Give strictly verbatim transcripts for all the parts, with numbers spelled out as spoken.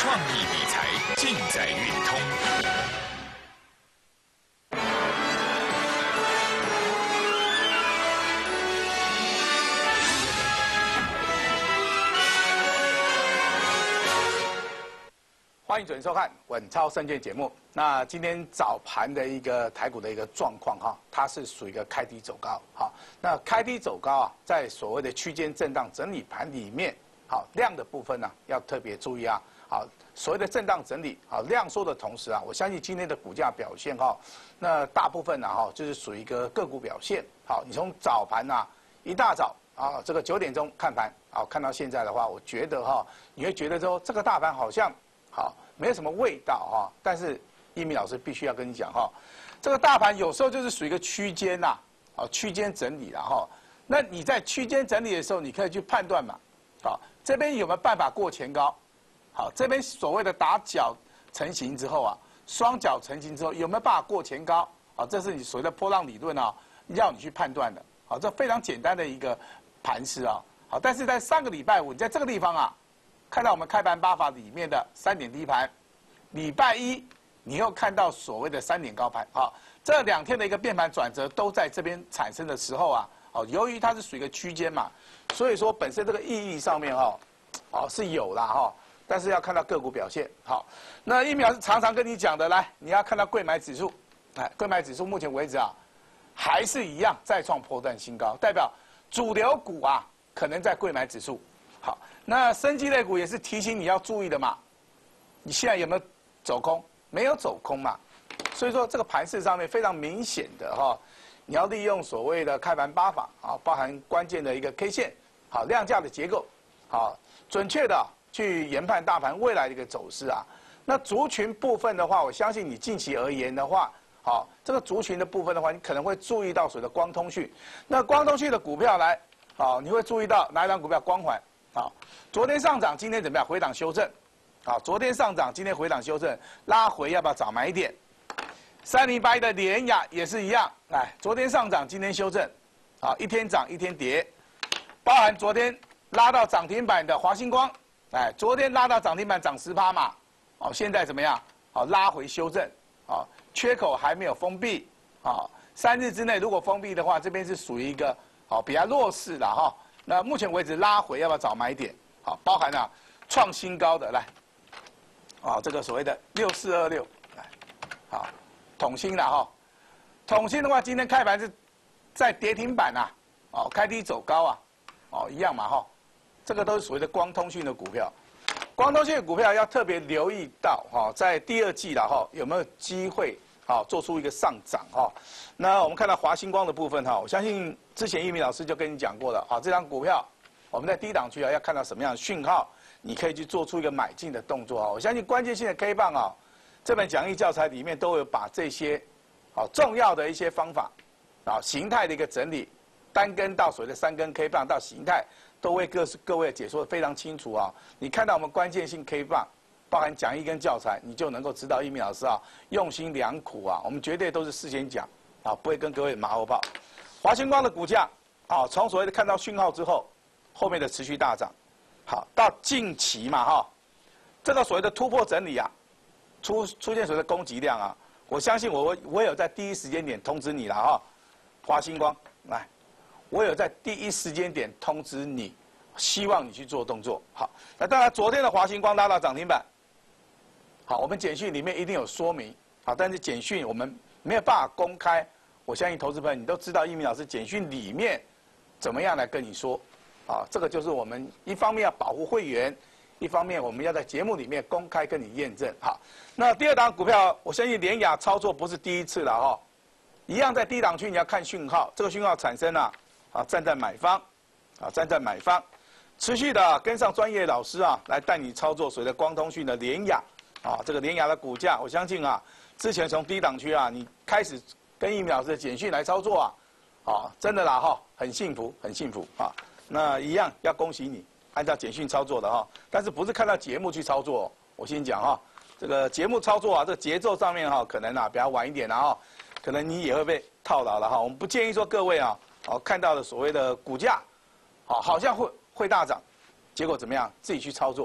创意理财尽在运通。 欢迎准时收看《稳操胜券》节目。那今天早盘的一个台股的一个状况哈，它是属于一个开低走高。好，那开低走高啊，在所谓的区间震荡整理盘里面，好量的部分呢、啊、要特别注意啊。好，所谓的震荡整理，好量缩的同时啊，我相信今天的股价表现哈，那大部分呢、啊、哈就是属于一个个股表现。好，你从早盘啊一大早啊这个九点钟看盘，好看到现在的话，我觉得哈你会觉得说这个大盘好像。好，没有什么味道哈，但是一鸣老师必须要跟你讲哈，这个大盘有时候就是属于一个区间呐，啊区间整理啦哈。那你在区间整理的时候，你可以去判断嘛，好这边有没有办法过前高？好这边所谓的打脚成型之后啊，双脚成型之后有没有办法过前高？啊，这是你所谓的波浪理论啊，要你去判断的。好，这非常简单的一个盘势啊。好，但是在上个礼拜五，你在这个地方啊。看到我们开盘八法里面的三点低盘，礼拜一你又看到所谓的三点高盘，好，这两天的一个变盘转折都在这边产生的时候啊，哦，由于它是属于一个区间嘛，所以说本身这个意义上面哈，哦是有啦哈，但是要看到个股表现。好，那一秒是常常跟你讲的，来你要看到柜买指数，哎，柜买指数目前为止啊，还是一样再创波段新高，代表主流股啊可能在柜买指数。好，那生技类股也是提醒你要注意的嘛。你现在有没有走空？没有走空嘛。所以说这个盘势上面非常明显的哈，你要利用所谓的开盘八法啊，包含关键的一个 K 线，好量价的结构，好准确的去研判大盘未来的一个走势啊。那族群部分的话，我相信你近期而言的话，好这个族群的部分的话，你可能会注意到所谓的光通讯。那光通讯的股票来，好你会注意到哪一档股票？光环。好，昨天上涨，今天怎么样？回档修正。好，昨天上涨，今天回档修正，拉回要不要找买点？三零八一的联亚也是一样，来，昨天上涨，今天修正，好，一天涨一天跌，包含昨天拉到涨停板的华星光，哎，昨天拉到涨停板涨十趴嘛，好，现在怎么样？好，拉回修正，好，缺口还没有封闭，好，三日之内如果封闭的话，这边是属于一个好比较弱势的哈。那目前为止拉回要不要找买点？好，包含啊创新高的来，啊这个所谓的六四二六来，好，统芯了哈，统芯的话今天开盘是在跌停板呐、啊，哦开低走高啊，哦一样嘛哈，这个都是所谓的光通讯的股票，光通讯的股票要特别留意到哈，在第二季了哈有没有机会好做出一个上涨哈。那我们看到华星光的部分哈，我相信。之前一鸣老师就跟你讲过了，好，这张股票我们在低档区啊，要看到什么样的讯号，你可以去做出一个买进的动作啊。我相信关键性的 K 棒啊，这本讲义教材里面都有把这些好重要的一些方法啊，形态的一个整理，单根到所谓的三根 K 棒到形态，都为各各位解说的非常清楚啊。你看到我们关键性 K 棒，包含讲义跟教材，你就能够知道一鸣老师啊用心良苦啊，我们绝对都是事先讲啊，不会跟各位马后炮。华星光的股价，啊，从所谓的看到讯号之后，后面的持续大涨，好，到近期嘛哈，这个所谓的突破整理啊，出出现所谓的攻击量啊，我相信我我有在第一时间点通知你了哈，华星光来，我有在第一时间点通知你，希望你去做动作。好，那当然昨天的华星光拉到涨停板，好，我们简讯里面一定有说明，好，但是简讯我们没有办法公开。我相信投资朋友你都知道，一鸣老师简讯里面怎么样来跟你说，啊，这个就是我们一方面要保护会员，一方面我们要在节目里面公开跟你验证。好，那第二档股票，我相信联亚操作不是第一次了哈，一样在低档区你要看讯号，这个讯号产生了，啊，站在买方，啊，站在买方，持续的跟上专业老师啊，来带你操作所谓的光通讯的联亚，啊，这个联亚的股价，我相信啊，之前从低档区啊，你开始。跟一鸣老师的简讯来操作啊，啊，真的啦哈，很幸福，很幸福啊。那一样要恭喜你，按照简讯操作的哈，但是不是看到节目去操作？我先讲哈，这个节目操作啊，这个节奏上面哈，可能啊比较晚一点了哈，可能你也会被套牢了哈。我们不建议说各位啊，哦看到的所谓的股价，好好像会会大涨，结果怎么样？自己去操作，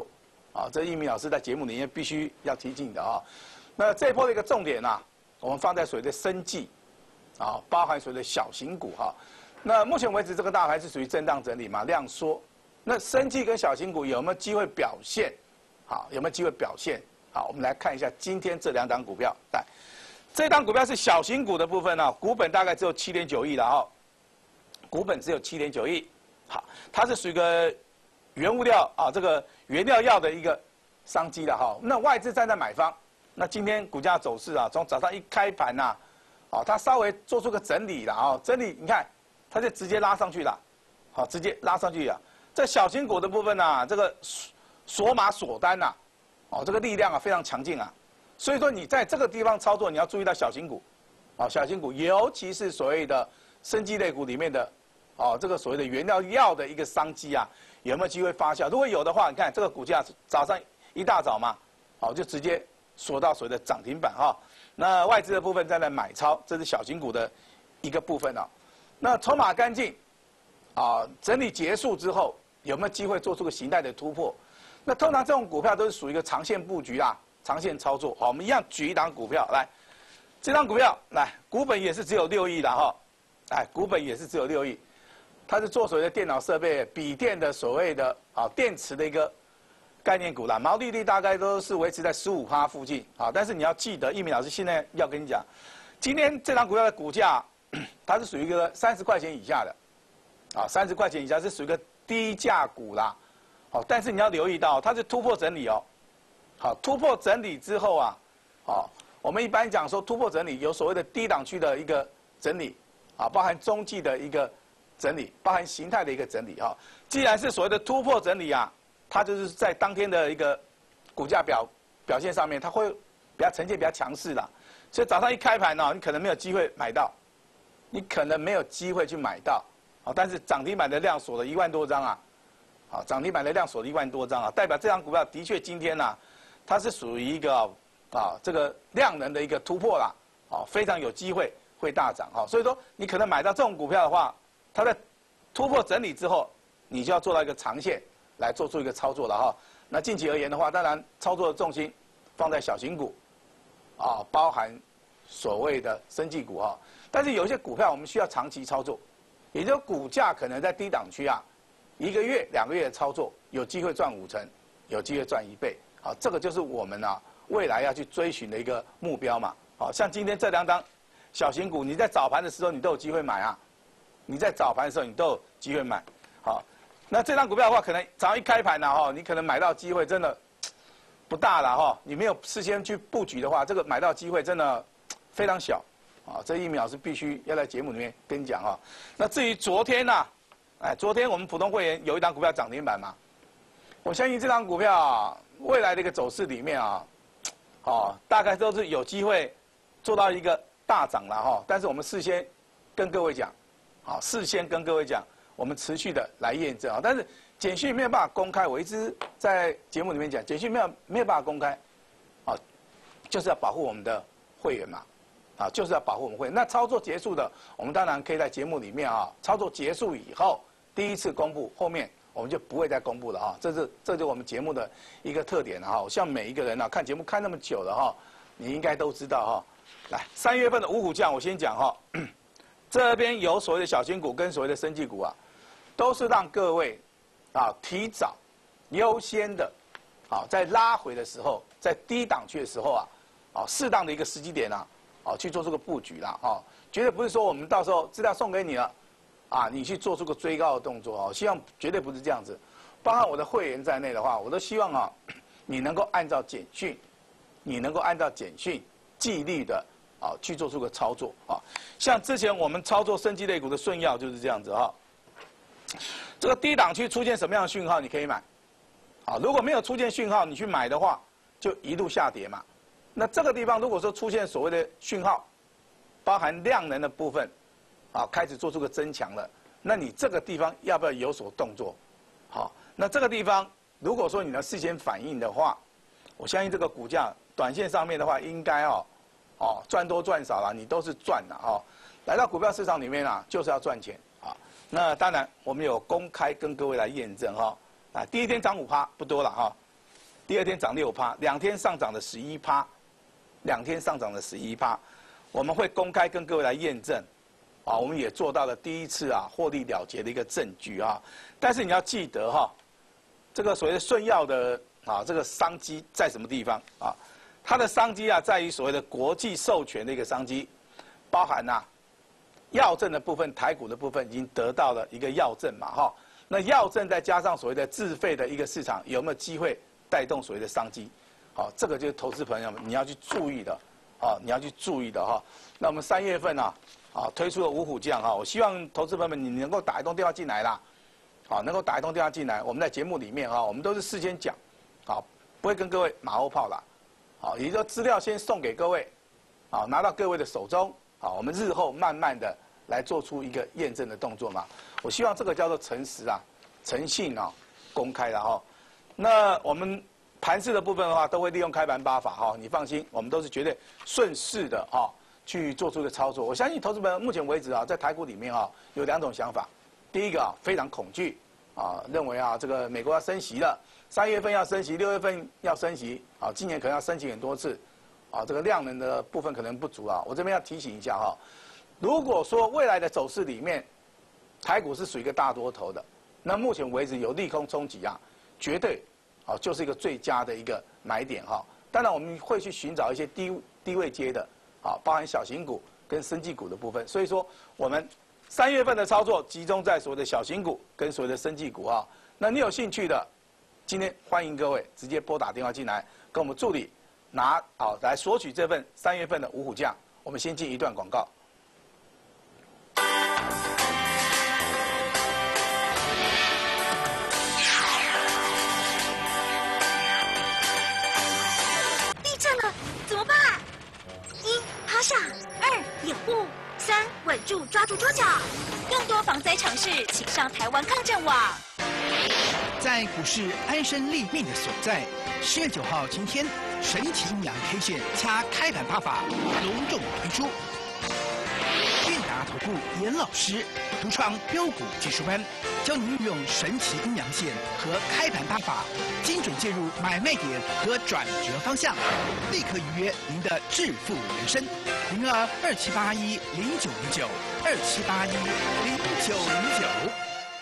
啊，这一鸣老师在节目里面必须要提醒的啊。那这一波的一个重点啊，我们放在所谓的生技，啊，包含所谓的小型股哈。那目前为止，这个大盘是属于震荡整理嘛，量缩。那生技跟小型股有没有机会表现？好，有没有机会表现？好，我们来看一下今天这两档股票。来，这档股票是小型股的部分啊，股本大概只有七点九亿了哈，股本只有七点九亿。好，它是属于一个原物料啊，这个原料药的一个商机了哈。那外资站在买方，那今天股价走势啊，从早上一开盘呐，哦，它稍微做出个整理了啊，整理你看，它就直接拉上去了，好，直接拉上去了。这小型股的部分呢，这个锁码锁单呐，哦，这个力量啊非常强劲啊，所以说你在这个地方操作，你要注意到小型股，哦，小型股，尤其是所谓的生技类股里面的。哦，这个所谓的原料药的一个商机啊，有没有机会发酵？如果有的话，你看这个股价早上一大早嘛，好就直接锁到所谓的涨停板哈。那外资的部分在那买超，这是小型股的一个部分啊。那筹码干净，啊，整理结束之后有没有机会做出个形态的突破？那通常这种股票都是属于一个长线布局啊，长线操作。好，我们一样举一档股票来，这档股票来，股本也是只有六亿的哈，哎，股本也是只有六亿。它是做所谓的电脑设备、笔电的所谓的啊电池的一个概念股啦，毛利率大概都是维持在十五趴附近啊。但是你要记得，一鸣老师现在要跟你讲，今天这档股票的股价，它是属于一个三十块钱以下的，啊，三十块钱以下是属于一个低价股啦。好，但是你要留意到，它是突破整理哦。好，突破整理之后啊，好，我们一般讲说突破整理有所谓的低档区的一个整理，啊，包含中继的一个。整理包含形态的一个整理哈，既然是所谓的突破整理啊，它就是在当天的一个股价表表现上面，它会比较呈现比较强势啦，所以早上一开盘呢，你可能没有机会买到，你可能没有机会去买到，啊，但是涨停板的量锁了一万多张啊，啊，涨停板的量锁了一万多张啊，代表这张股票的确今天呢，它是属于一个啊这个量能的一个突破啦，啊，非常有机会会大涨哈，所以说你可能买到这种股票的话。它在突破整理之后，你就要做到一个长线来做出一个操作了哈。那近期而言的话，当然操作的重心放在小型股，啊，包含所谓的生技股哈。但是有一些股票我们需要长期操作，也就是股价可能在低档区啊，一个月、两个月的操作，有机会赚五成，有机会赚一倍。好，这个就是我们啊未来要去追寻的一个目标嘛。好，像今天这两档小型股，你在早盘的时候你都有机会买啊。你在早盘的时候，你都有机会买，好，那这张股票的话，可能早上一开盘呢，哈，你可能买到机会真的不大了哈。你没有事先去布局的话，这个买到机会真的非常小，啊，这一秒是必须要在节目里面跟你讲哈。那至于昨天呢，哎，昨天我们普通会员有一档股票涨停板嘛，我相信这张股票啊，未来的一个走势里面啊，哦，大概都是有机会做到一个大涨了哈。但是我们事先跟各位讲。好，事先跟各位讲，我们持续的来验证啊。但是简讯没有办法公开，我一直在节目里面讲，简讯没有没有办法公开，啊，就是要保护我们的会员嘛，啊，就是要保护我们会员。那操作结束的，我们当然可以在节目里面啊，操作结束以后第一次公布，后面我们就不会再公布了哈。这是这就是我们节目的一个特点哈。像每一个人啊，看节目看那么久了哈，你应该都知道哈。来，三月份的五虎将，我先讲哈。这边有所谓的小型股跟所谓的生技股啊，都是让各位啊提早、优先的，啊在拉回的时候，在低档区的时候啊，啊适当的一个时机点啊，啊去做出个布局啦，啊，绝对不是说我们到时候资料送给你了，啊你去做出个追高的动作啊，希望绝对不是这样子。包含我的会员在内的话，我都希望啊，你能够按照简讯，你能够按照简讯纪律的。啊，去做出个操作啊，像之前我们操作生技类股的顺药就是这样子哈。这个低档区出现什么样的讯号，你可以买。啊，如果没有出现讯号，你去买的话，就一路下跌嘛。那这个地方如果说出现所谓的讯号，包含量能的部分，啊，开始做出个增强了，那你这个地方要不要有所动作？好，那这个地方如果说你能事先反应的话，我相信这个股价短线上面的话，应该哦。哦，赚多赚少啦，你都是赚的哈。来到股票市场里面啊，就是要赚钱啊。那当然，我们有公开跟各位来验证哈。啊，第一天涨五趴不多了哈， 第二天涨六趴，两天上涨了十一趴，两天上涨了十一趴，我们会公开跟各位来验证，啊，我们也做到了第一次啊获利了结的一个证据啊。但是你要记得哈，这个所谓的顺药的啊这个商机在什么地方啊？它的商机啊在于所谓的国际授权的一个商机，包含呐、啊、药证的部分，台股的部分已经得到了一个药证嘛哈。那药证再加上所谓的自费的一个市场，有没有机会带动所谓的商机？好，这个就是投资朋友们你要去注意的，啊，你要去注意的哈。那我们三月份啊，啊推出了五虎将哈，我希望投资朋友们你能够打一通电话进来啦，啊，能够打一通电话进来，我们在节目里面哈，我们都是事先讲，啊，不会跟各位马后炮啦，啊，也就是说资料先送给各位，啊，拿到各位的手中，啊，我们日后慢慢的来做出一个验证的动作嘛。我希望这个叫做诚实啊、诚信啊、公开的哈。那我们盘势的部分的话，都会利用开盘八法哈，你放心，我们都是绝对顺势的哈去做出一个操作。我相信投资朋友目前为止啊，在台股里面啊有两种想法，第一个啊非常恐惧啊，认为啊这个美国要升息了，三月份要升息，六月份要升息啊，今年可能要升息很多次啊，这个量能的部分可能不足啊。我这边要提醒一下哈，如果说未来的走势里面，台股是属于一个大多头的，那目前为止有利空冲击啊，绝对，啊就是一个最佳的一个买点哈。当然我们会去寻找一些低低位接的，啊，包含小型股跟生技股的部分。所以说我们三月份的操作集中在所谓的小型股跟所谓的生技股啊。那你有兴趣的，今天欢迎各位直接拨打电话进来，跟我们助理拿啊来索取这份三月份的五虎将。我们先进一段广告。 二掩护，三稳住抓住桌角。更多防灾常识，请上台湾抗震网。 在股市安身立命的所在，十月九号今天，神奇阴阳 K 线掐开盘八法隆重推出。韵达投顾严老师独创标股技术班，教您运用神奇阴阳线和开盘八法，精准介入买卖点和转折方向，立刻预约您的致富人生。零二二七八一零九零九二七八一零九零九。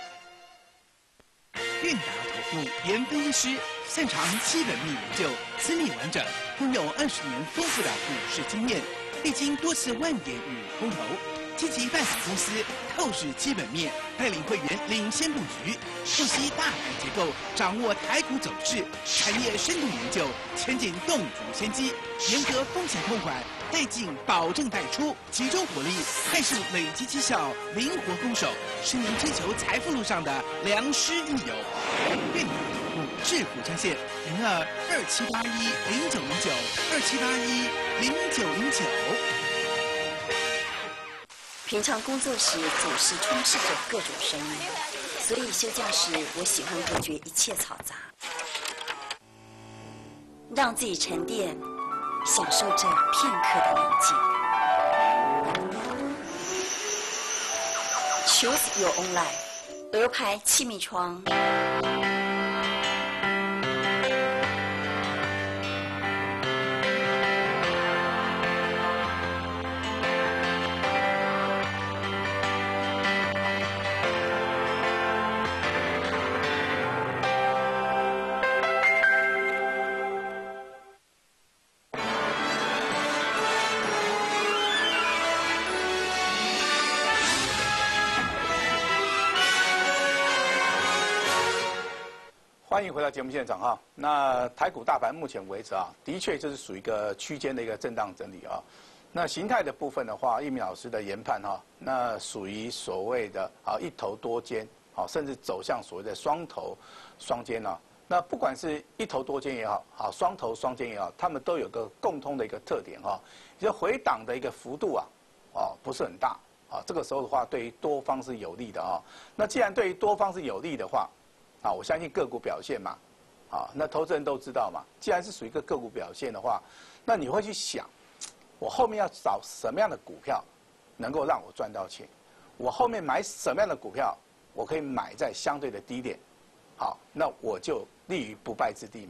韵达投顾严分析师擅长基本面研究，资历完整，拥有二十年丰富的股市经验，历经多次万点与空头。积极拜访公司，透视基本面，带领会员领先布局，分析大盘结构，掌握台股走势，产业深度研究，前景洞烛先机，严格风险控管，带进保证带出，集中火力，快速累积绩效，灵活攻守，是您追求财富路上的良师益友。韵达投顾致富专线零二二七八一零九零九二七八一零九零九。 平常工作时总是充斥着各种声音，所以休假时我喜欢隔绝一切嘈杂，让自己沉淀，享受这片刻的宁静。Choose your own life， 鹅牌气密窗。 欢迎回到节目现场哈。那台股大盘目前为止啊，的确就是属于一个区间的一个震荡整理啊。那形态的部分的话，一鸣老师的研判哈，那属于所谓的啊一头多肩，好，甚至走向所谓的双头双肩啊。那不管是一头多肩也好，好双头双肩也好，他们都有个共通的一个特点哈，就回档的一个幅度啊，哦不是很大啊。这个时候的话，对于多方是有利的啊。那既然对于多方是有利的话，啊，我相信个股表现嘛，啊，那投资人都知道嘛。既然是属于一个个股表现的话，那你会去想，我后面要找什么样的股票能够让我赚到钱？我后面买什么样的股票，我可以买在相对的低点，好，那我就立于不败之地嘛。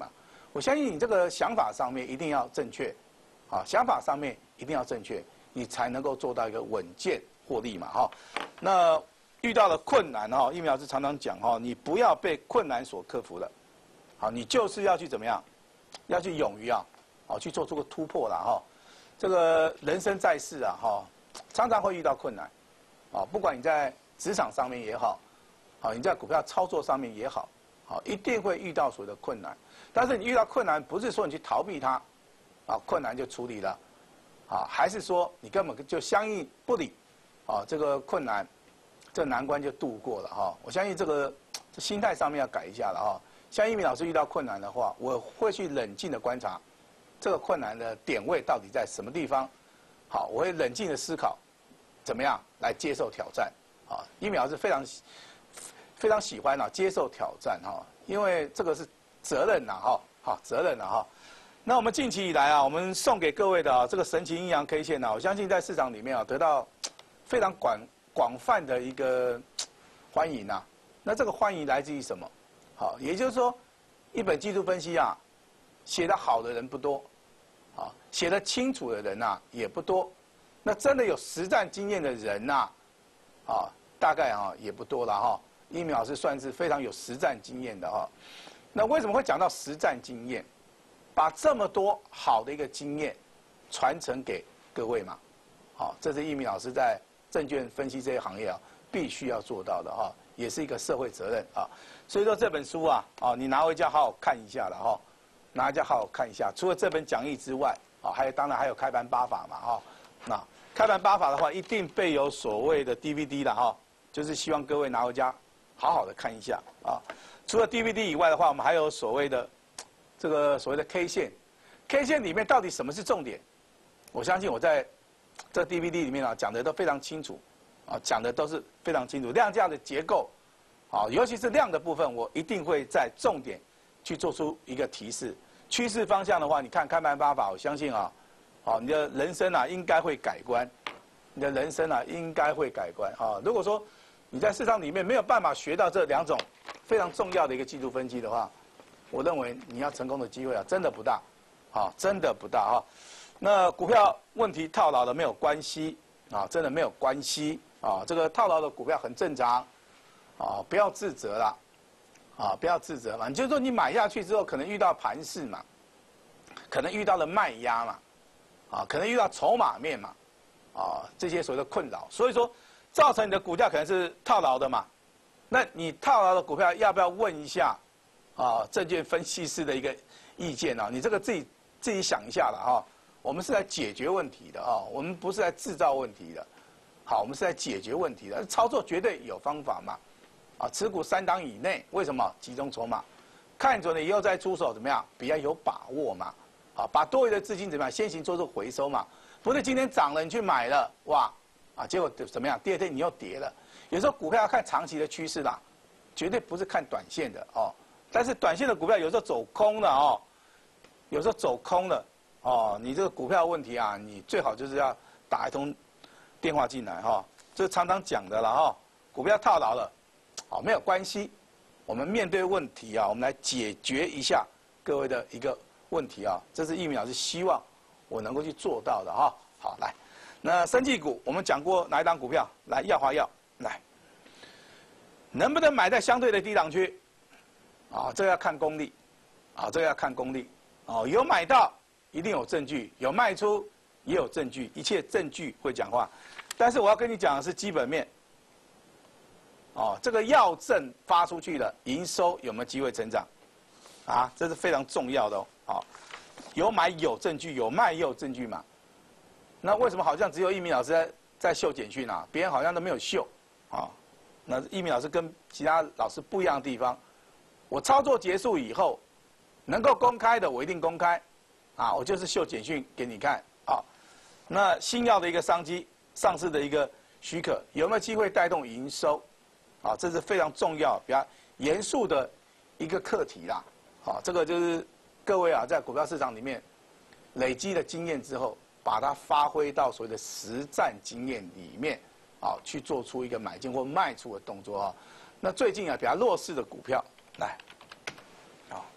我相信你这个想法上面一定要正确，啊，想法上面一定要正确，你才能够做到一个稳健获利嘛，哈。那遇到了困难哈，易明老师常常讲哈，你不要被困难所克服了，好，你就是要去怎么样，要去勇于啊，好去做出个突破了哈。这个人生在世啊，哈，常常会遇到困难，啊，不管你在职场上面也好，啊，你在股票操作上面也好，啊，一定会遇到所谓的困难。但是你遇到困难，不是说你去逃避它，啊，困难就处理了，啊，还是说你根本就相应不理，啊，这个困难。这难关就度过了哈，我相信这个这心态上面要改一下了哈。像易明老师遇到困难的话，我会去冷静的观察这个困难的点位到底在什么地方。好，我会冷静的思考，怎么样来接受挑战。啊，易明老师非常非常喜欢啊接受挑战哈，因为这个是责任呐哈，好责任呐哈。那我们近期以来啊，我们送给各位的啊这个神奇阴阳 K 线呢，我相信在市场里面啊得到非常广。广泛的一个欢迎啊，那这个欢迎来自于什么？好，也就是说，一本技术分析啊，写得好的人不多，啊，写得清楚的人呐也不多，那真的有实战经验的人呐，啊，大概啊也不多了哈。易明老师算是非常有实战经验的哈。那为什么会讲到实战经验？把这么多好的一个经验传承给各位嘛，好，这是易明老师在。证券分析这些行业啊，必须要做到的哈，也是一个社会责任啊。所以说这本书啊，啊，你拿回家好好看一下了哈，拿回家好好看一下。除了这本讲义之外，啊，还有当然还有开盘八法嘛哈。那开盘八法的话，一定备有所谓的 D V D 的哈，就是希望各位拿回家好好的看一下啊。除了 D V D 以外的话，我们还有所谓的这个所谓的 K 线 ，K 线里面到底什么是重点？我相信我在。这 D V D 里面啊讲的都非常清楚，啊讲的都是非常清楚，量价的结构，啊尤其是量的部分，我一定会在重点去做出一个提示。趋势方向的话，你看开盘八法，我相信啊，好你的人生啊应该会改观，你的人生啊应该会改观啊。如果说你在市场里面没有办法学到这两种非常重要的一个技术分析的话，我认为你要成功的机会啊真的不大，啊真的不大啊。那股票问题套牢的没有关系啊，真的没有关系啊。这个套牢的股票很正常啊，不要自责啦，啊，不要自责嘛。你就是说你买下去之后，可能遇到盘势嘛，可能遇到了卖压嘛，啊，可能遇到筹码面嘛，啊，这些所谓的困扰，所以说造成你的股价可能是套牢的嘛。那你套牢的股票要不要问一下啊？证券分析师的一个意见啊？你这个自己自己想一下了哈。我们是来解决问题的啊，我们不是来制造问题的。好，我们是来解决问题的，操作绝对有方法嘛。啊，持股三档以内，为什么？集中筹码，看准了以后再出手，怎么样？比较有把握嘛。啊，把多余的资金怎么样？先行做出回收嘛。不是今天涨了你去买了，哇，啊，结果怎么样？第二天你又跌了。有时候股票要看长期的趋势啦，绝对不是看短线的哦。但是短线的股票有时候走空了哦，有时候走空了。哦，你这个股票问题啊，你最好就是要打一通电话进来哈、哦，这是常常讲的了哈、哦。股票套牢了，哦，没有关系，我们面对问题啊，我们来解决一下各位的一个问题啊，这是易明老师希望我能够去做到的哈、哦。好，来，那生技股我们讲过哪一档股票？来，耀华药，来，能不能买在相对的低档区？啊、哦，这个要看功力，啊、哦，这个要看功力，哦，有买到。一定有证据，有卖出也有证据，一切证据会讲话。但是我要跟你讲的是基本面。哦，这个药证发出去的营收有没有机会成长？啊，这是非常重要的哦。好，有买有证据，有卖也有证据嘛。那为什么好像只有易明老师在在秀简讯啊？别人好像都没有秀啊？那易明老师跟其他老师不一样的地方，我操作结束以后，能够公开的我一定公开。啊，我就是秀简讯给你看啊。那新药的一个商机上市的一个许可，有没有机会带动营收？啊，这是非常重要、比较严肃的一个课题啦。啊，这个就是各位啊，在股票市场里面累积的经验之后，把它发挥到所谓的实战经验里面，啊，去做出一个买进或卖出的动作啊。那最近啊，比较弱势的股票，来，啊，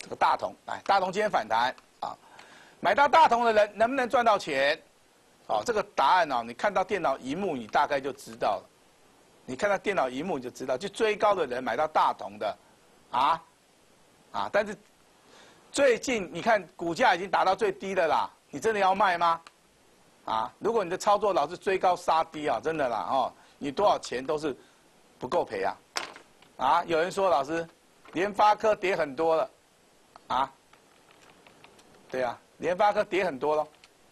这个大同，来，大同今天反弹啊，买到大同的人能不能赚到钱？哦，这个答案哦，你看到电脑荧幕，你大概就知道了。你看到电脑荧幕你就知道，去追高的人买到大同的，啊，啊，但是最近你看股价已经达到最低的啦，你真的要卖吗？啊，如果你的操作老是追高杀低啊，真的啦哦，你多少钱都是不够赔啊。啊，有人说老师，联发科跌很多了，啊，对啊，联发科跌很多了，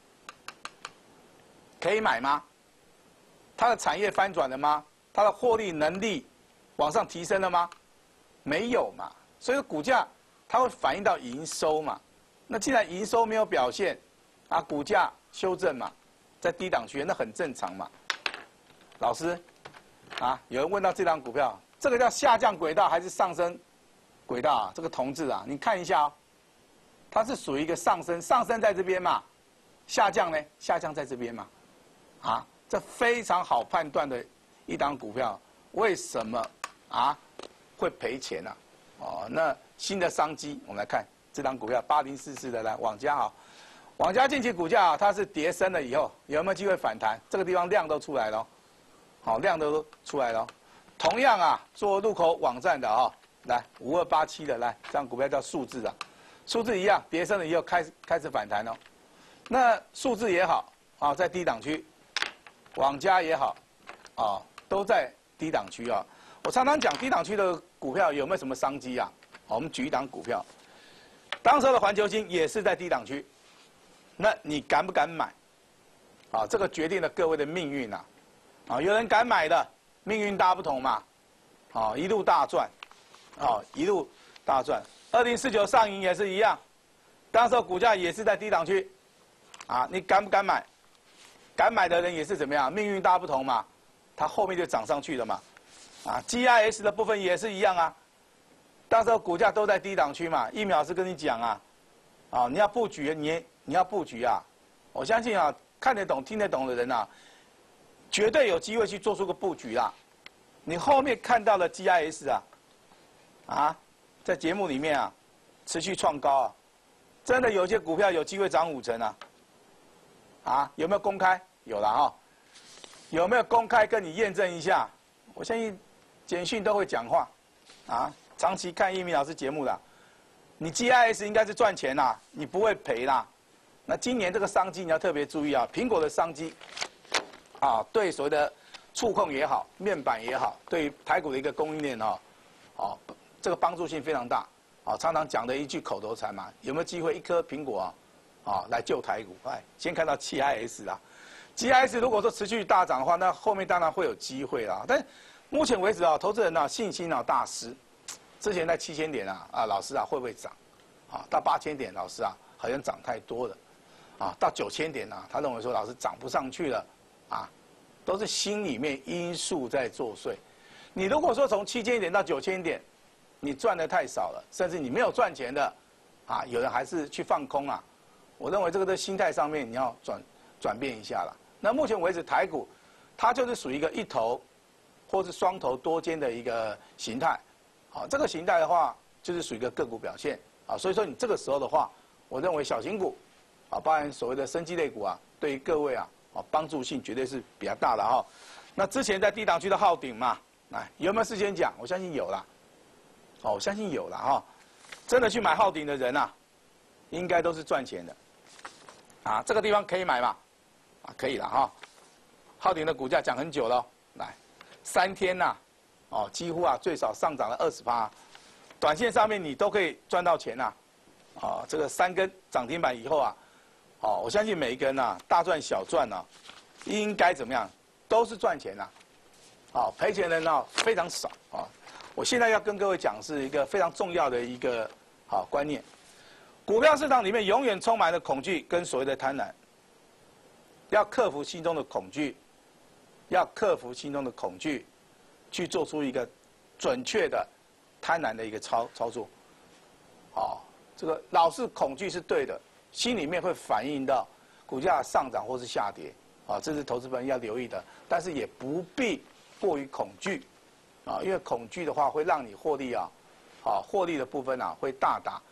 可以买吗？它的产业翻转了吗？它的获利能力往上提升了吗？没有嘛，所以股价它会反映到营收嘛。那既然营收没有表现，啊，股价修正嘛，在低档区，那很正常嘛。老师，啊，有人问到这张股票，这个叫下降轨道还是上升轨道啊？这个同志啊，你看一下哦，它是属于一个上升，上升在这边嘛，下降呢，下降在这边嘛，啊，这非常好判断的一档股票，为什么啊会赔钱呢、啊？哦，那新的商机，我们来看这档股票八零四四的来网家哈，网家近期股价啊，它是跌深了以后，有没有机会反弹？这个地方量都出来了，好、哦，量都出来了。同样啊，做入口网站的啊、哦，来五二八七的来，这张股票叫数字啊，数字一样，跌深了以后开始开始反弹哦。那数字也好啊，在低档区，网家也好啊。都在低档区啊！我常常讲低档区的股票有没有什么商机啊？我们举一档股票，当时的环球晶也是在低档区，那你敢不敢买？啊，这个决定了各位的命运呐！啊，有人敢买的，命运大不同嘛！啊，一路大赚，啊，一路大赚。二零四九上影也是一样，当时股价也是在低档区，啊，你敢不敢买？敢买的人也是怎么样？命运大不同嘛！它后面就涨上去了嘛，啊 ，G I S 的部分也是一样啊，到时候股价都在低档区嘛，一秒是跟你讲啊，啊，你要布局，你你要布局啊，我相信啊，看得懂、听得懂的人啊，绝对有机会去做出个布局啦。你后面看到的 G I S 啊，啊，在节目里面啊，持续创高啊，真的有些股票有机会涨五成啊，啊，有没有公开？有了哈。有没有公开跟你验证一下？我相信简讯都会讲话，啊，长期看一鸣老师节目的，你 G I S 应该是赚钱啦，你不会赔啦。那今年这个商机你要特别注意啊，苹果的商机，啊，对所谓的触控也好，面板也好，对于台股的一个供应链哦，哦，这个帮助性非常大。啊，常常讲的一句口头禅嘛，有没有机会一颗苹果啊，啊，来救台股？哎，先看到 G I S 啦。G I S 如果说持续大涨的话，那后面当然会有机会啦。但目前为止啊，投资人啊信心啊大失。之前在七千点啊，啊老师啊会不会涨？啊，到八千点老师啊好像涨太多了。啊，到九千点啊，他认为说老师涨不上去了。啊，都是心里面因素在作祟。你如果说从七千点到九千点，你赚的太少了，甚至你没有赚钱的，啊，有人还是去放空啊。我认为这个在心态上面你要转转变一下了。那目前为止，台股它就是属于一个一头或是双头多尖的一个形态，好，这个形态的话就是属于一个个股表现啊，所以说你这个时候的话，我认为小型股啊，包含所谓的生技类股啊，对于各位啊啊帮助性绝对是比较大的哈。那之前在低档区的浩鼎嘛，哎，有没有事先讲？我相信有啦，哦，我相信有啦哈，真的去买浩鼎的人啊，应该都是赚钱的，啊，这个地方可以买嘛？啊，可以了哈。浩鼎的股价讲很久了，来，三天呐、啊，哦，几乎啊最少上涨了二十趴，短线上面你都可以赚到钱呐、啊，哦，这个三根涨停板以后啊，哦，我相信每一根啊大赚小赚啊，应该怎么样，都是赚钱呐、啊，哦，赔钱的人呢、啊、非常少啊、哦。我现在要跟各位讲是一个非常重要的一个好、哦、观念，股票市场里面永远充满了恐惧跟所谓的贪婪。要克服心中的恐惧，要克服心中的恐惧，去做出一个准确的贪婪的一个操操作。哦，这个老是恐惧是对的，心里面会反映到股价上涨或是下跌。啊、哦，这是投资人要留意的，但是也不必过于恐惧，啊、哦，因为恐惧的话会让你获利啊，啊、哦，获利的部分啊会大打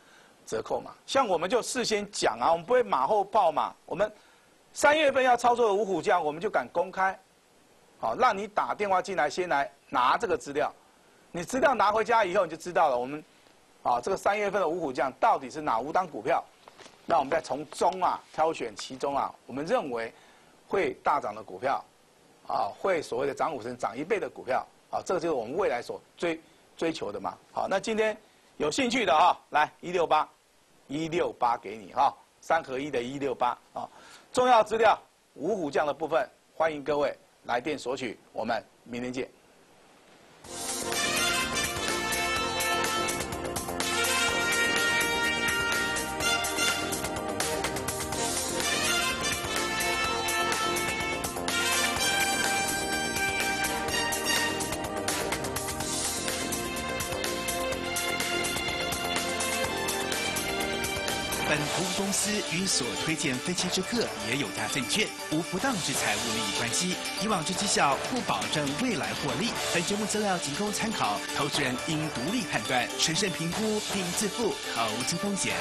折扣嘛。像我们就事先讲啊，我们不会马后炮嘛。我们三月份要操作的五虎将，我们就敢公开，好，让你打电话进来，先来拿这个资料。你资料拿回家以后，你就知道了。我们啊，这个三月份的五虎将到底是哪五档股票？那我们再从中啊挑选其中啊，我们认为会大涨的股票，啊，会所谓的涨五成、涨一倍的股票，啊，这个就是我们未来所追追求的嘛。好，那今天有兴趣的啊，来一六八，一六八给你哈，三合一的一六八啊，重要资料五虎将的部分，欢迎各位来电索取，我们明天见。 本投资公司与所推荐分期之客也有价证券，无不当之财务利益关系。以往之绩效不保证未来获利。本节目资料仅供参考，投资人应独立判断、审慎评估并自负投资风险。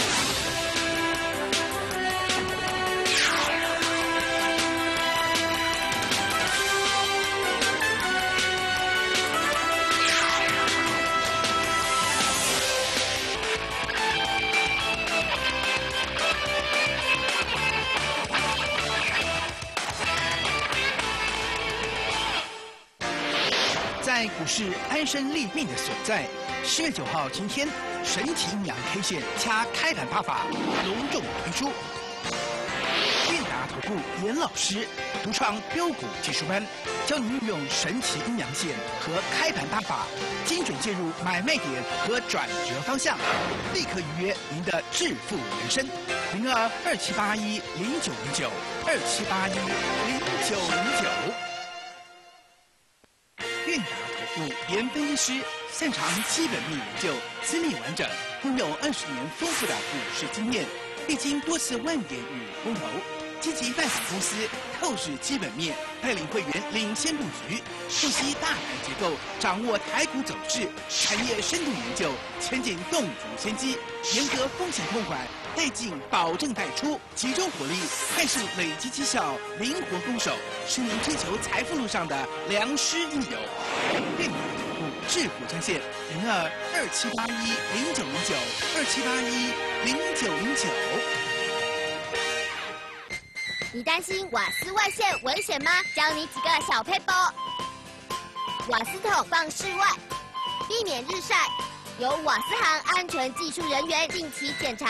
在股市安身立命的所在，十月九号今天，神奇阴阳 K 线掐开盘八法隆重推出。韵达投顾严老师独创标股技术班，教您运用神奇阴阳线和开盘八法，精准介入买卖点和转折方向，立刻预约您的致富人生。零二二七八一零九零九二七八一零九零九。韵达投顾严分析师擅长基本面研究，资历完整，拥有二十年丰富的股市经验，历经多次万点与空头，积极拜访公司，透视基本面，带领会员领先布局，熟悉大盘结构，掌握台股走势，产业深度研究，前景洞烛先机，严格风险控管，带进保证带出，集中火力，快速累积绩效，灵活攻守，是您追求财富路上的良师益友。电脑投顾致富专线零二二七八一零九零九二七八一零九零九。 你担心瓦斯外泄危险吗？教你几个小撇步。瓦斯桶放室外，避免日晒，由瓦斯行安全技术人员定期检查。